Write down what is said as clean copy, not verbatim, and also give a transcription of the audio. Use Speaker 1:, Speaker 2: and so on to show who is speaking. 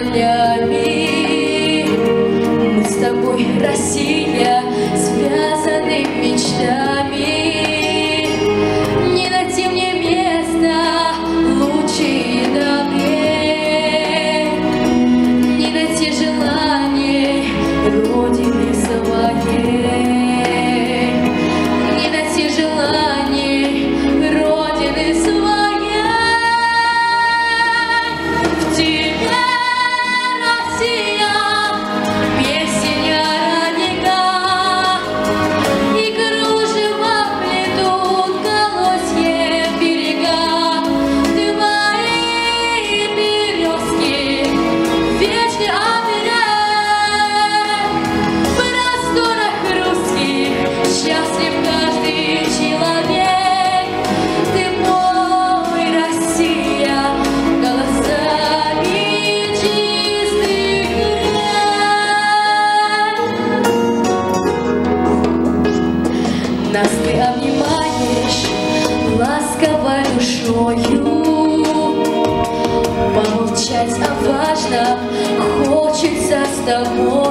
Speaker 1: полями. Мы с тобой, Россия, связаны мечтами. Не найти мне места лучше добрей, не найти желаний Родины своей, не найти желаний Родины своей. В тебе, Россия, песня родника, и кружево плетут колосья берега. Твои березки вечный оберег. В просторах русских счастлив каждый человек. Ты мой, Россия, голосами чистых рек. Нас ты обнимаешь ласковой душою, помолчать, а важно хочется с тобой.